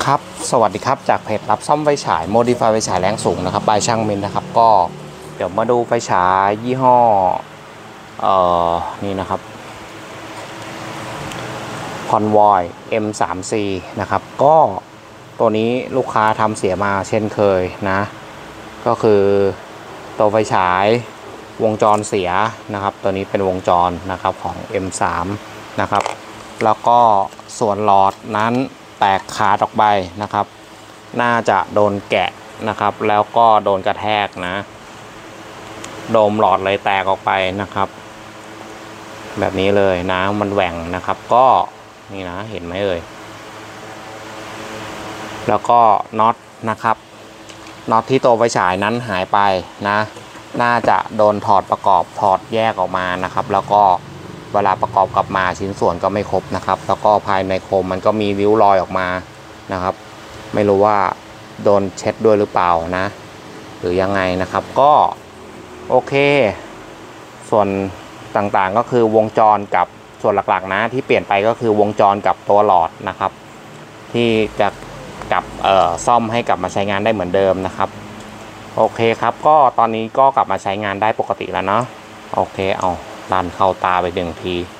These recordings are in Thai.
ครับสวัสดีครับจากเพจรับซ่อมไฟฉาย Modify ไฟฉายแรงสูงนะครับบายช่างมินนะครับก็เดี๋ยวมาดูไฟฉายยี่ห้อนี่นะครับ Convoy M3C นะครับก็ตัวนี้ลูกค้าทำเสียมาเช่นเคยนะก็คือตัวไฟฉายวงจรเสียนะครับตัวนี้เป็นวงจรนะครับของ M3 นะครับแล้วก็ส่วนหลอดนั้นแตกขาดออกไปนะครับน่าจะโดนแกะนะครับแล้วก็โดนกระแทกนะโดมหลอดเลยแตกออกไปนะครับแบบนี้เลยนะมันแหว่งนะครับก็นี่นะเห็นไหมเอ่ยแล้วก็น็อตนะครับน็อตที่ตัวไฟฉายนั้นหายไปนะน่าจะโดนถอดประกอบถอดแยกออกมานะครับแล้วก็เวลาประกอบกลับมาชิ้นส่วนก็ไม่ครบนะครับแล้วก็ภายในโคมมันก็มีริ้วรอยออกมานะครับไม่รู้ว่าโดนเช็ดด้วยหรือเปล่านะหรือยังไงนะครับก็โอเคส่วนต่างๆก็คือวงจรกับส่วนหลักๆนะที่เปลี่ยนไปก็คือวงจรกับตัวหลอดนะครับที่จะกลับซ่อมให้กลับมาใช้งานได้เหมือนเดิมนะครับโอเคครับก็ตอนนี้ก็กลับมาใช้งานได้ปกติแล้วเนาะโอเคเอาดันเข้าตาไป1 ที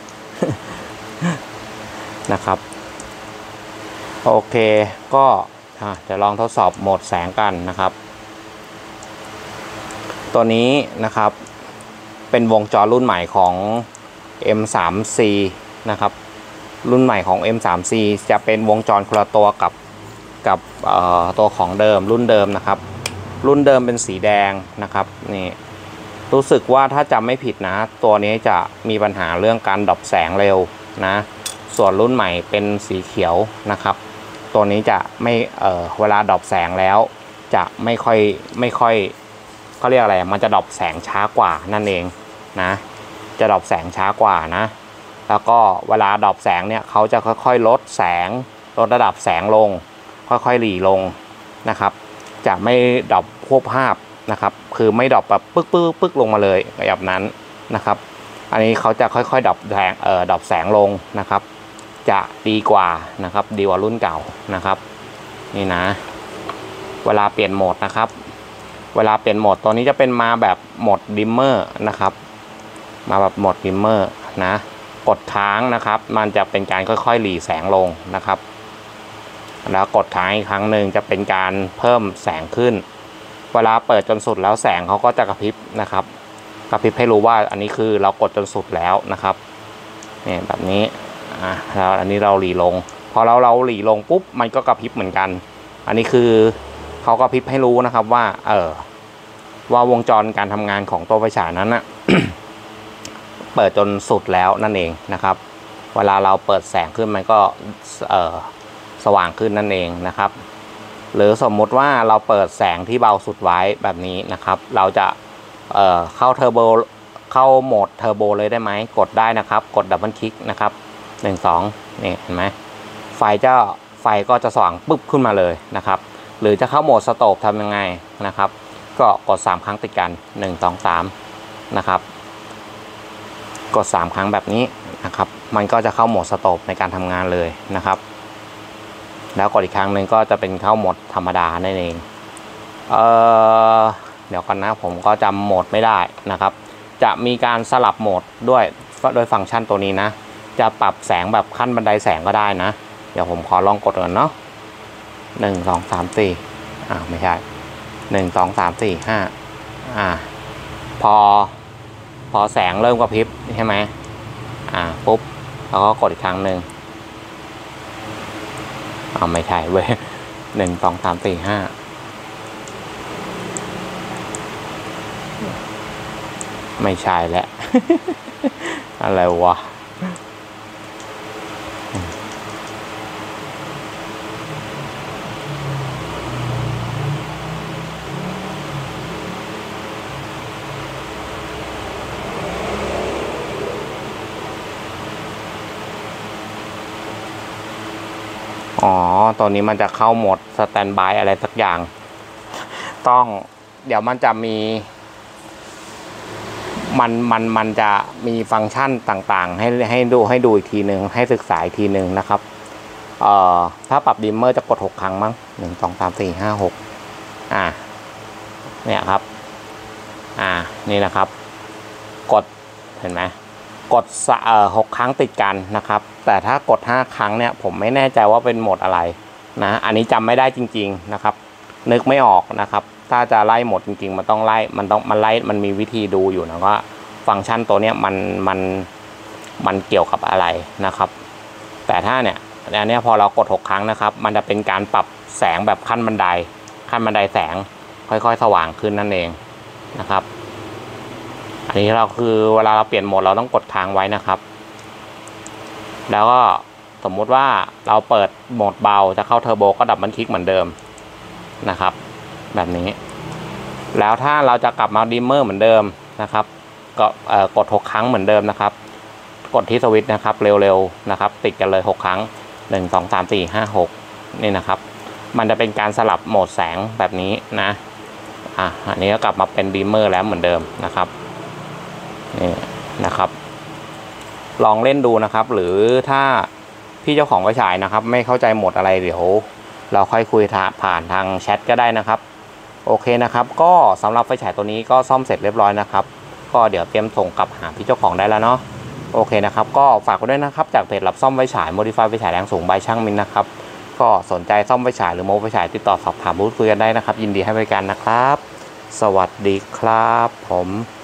นะครับโอเคก็จะลองทดสอบโหมดแสงกันนะครับตัวนี้นะครับเป็นวงจรรุ่นใหม่ของ M3C นะครับรุ่นใหม่ของ M3C จะเป็นวงจรคนละตัวกับตัวของเดิมรุ่นเดิมนะครับรุ่นเดิมเป็นสีแดงนะครับนี่รู้สึกว่าถ้าจำไม่ผิดนะตัวนี้จะมีปัญหาเรื่องการดับแสงเร็วนะส่วนรุ่นใหม่เป็นสีเขียวนะครับตัวนี้จะไม่เวลาดับแสงแล้วจะไม่ค่อยเขาเรียกอะไรมันจะดับแสงช้ากว่านั่นเองนะจะดับแสงช้ากว่านะแล้วก็เวลาดับแสงเนี่ยเขาจะค่อยๆลดแสงลดระดับแสงลงค่อยๆหลีลงนะครับจะไม่ดับควบภาพนะครับคือไม่ดับแบบปึ๊กลงมาเลยแบบนั้นนะครับอันนี้เขาจะค่อยๆดับแสงดับแสงลงนะครับจะดีกว่านะครับดีกว่ารุ่นเก่านะครับนี่นะเวลาเปลี่ยนโหมดนะครับเวลาเปลี่ยนโหมดตัวนี้จะเป็นมาแบบโหมดดิมเมอร์นะครับมาแบบโหมดดิมเมอร์นะกดค้างนะครับมันจะเป็นการค่อยๆหลีแสงลงนะครับแล้วกดค้างอีกครั้งหนึ่งจะเป็นการเพิ่มแสงขึ้นเวลาเปิดจนสุดแล้วแสงเขาก็จะกระพริบนะครับกระพริบให้รู้ว่าอันนี้คือเรากดจนสุดแล้วนะครับนี่แบบนี้แล้วอันนี้เราหลีลงพอเราหลีลงปุ๊บมันก็กระพริบเหมือนกันอันนี้คือเขากระพริบให้รู้นะครับว่าว่าวงจรการทำงานของตัวไฟฉายนั้นนะ เปิดจนสุดแล้วนั่นเองนะครับเวลาเราเปิดแสงขึ้นมันก็สว่างขึ้นนั่นเองนะครับหรือสมมุติว่าเราเปิดแสงที่เบาสุดไว้แบบนี้นะครับเราจะเข้าเทอร์โบเข้าโหมดเทอร์โบเลยได้ไหมกดได้นะครับกดดับเบิลคลิกนะครับ1 2นี่เห็นไหมไฟก็จะสว่างปึ๊บขึ้นมาเลยนะครับหรือจะเข้าโหมดสโตปทำยังไงนะครับก็กด3 ครั้งติดกัน1 2 3นะครับกด3 ครั้งแบบนี้นะครับมันก็จะเข้าโหมดสโตปในการทำงานเลยนะครับแล้วกดอีกครั้งหนึ่งก็จะเป็นเข้าโหมดธรรมดานั่นเองเดี๋ยวกันนะผมก็จำโหมดไม่ได้นะครับจะมีการสลับโหมดด้วยโดยฟังก์ชันตัวนี้นะจะปรับแสงแบบขั้นบันไดแสงก็ได้นะเดี๋ยวผมขอลองกดก่อนเนาะ1 2 3 4ไม่ใช่1 2 3 4 5พอแสงเริ่มกระพริบใช่ไหมปุ๊บเราก็กดอีกครั้งหนึ่งไม่ใช่เว้ย1 2 3 4 5ไม่ใช่แหละ อะไรวะตัวนี้มันจะเข้าโหมดสแตนบายอะไรสักอย่างเดี๋ยวมันจะมีมันจะมีฟังก์ชันต่างๆให้ดูอีกทีหนึ่งให้ศึกษาอีกทีหนึ่งนะครับถ้าปรับดิมเมอร์จะกด6ครั้งมั้ง1 2 3 4 5 6เนี่ยครับนี่นะครับกดเห็นไหมกด6ครั้งติดกันนะครับแต่ถ้ากด5ครั้งเนี่ยผมไม่แน่ใจว่าเป็นโหมดอะไรนะอันนี้จำไม่ได้จริงๆนะครับนึกไม่ออกนะครับถ้าจะไล่โหมดจริงๆมันต้องไล่มันมีวิธีดูอยู่นะว่าฟังก์ชันตัวเนี้ยมันเกี่ยวกับอะไรนะครับแต่ถ้าเนี่ยอันนี้พอเรากด6ครั้งนะครับมันจะเป็นการปรับแสงแบบขั้นบันไดแสงค่อยๆสว่างขึ้นนั่นเองนะครับอันนี้เราคือเวลาเราเปลี่ยนโหมดเราต้องกดค้างไว้นะครับแล้วก็สมมุติว่าเราเปิดโหมดเบาจะเข้าเทอร์โบก็ดับเบิลคลิกเหมือนเดิมนะครับแบบนี้แล้วถ้าเราจะกลับมาดิมเมอร์เหมือนเดิมนะครับก็กด6ครั้งเหมือนเดิมนะครับกดที่สวิตช์นะครับเร็วๆนะครับติดกันเลย6ครั้ง1 2 3 4 5 6นี่นะครับมันจะเป็นการสลับโหมดแสงแบบนี้นะอันนี้ก็กลับมาเป็นดิมเมอร์แล้วเหมือนเดิมนะครับนี่นะครับลองเล่นดูนะครับหรือถ้าพี่เจ้าของไฟฉายนะครับไม่เข้าใจโหมดอะไรเดี๋ยวเราค่อยคุยผ่านทางแชทก็ได้นะครับโอเคนะครับก็สำหรับไฟฉายตัวนี้ก็ซ่อมเสร็จเรียบร้อยนะครับก็เดี๋ยวเตรียมส่งกลับหาพี่เจ้าของได้แล้วเนาะโอเคนะครับก็ฝากไว้ด้วยนะครับจากเพจรับซ่อมไฟฉาย Modify ไฟฉายแรงสูงบายช่างมินนะครับก็สนใจซ่อมไฟฉายหรือโมไฟฉายติดต่อสอบถามพูดคุยกันได้นะครับยินดีให้บริการนะครับสวัสดีครับผม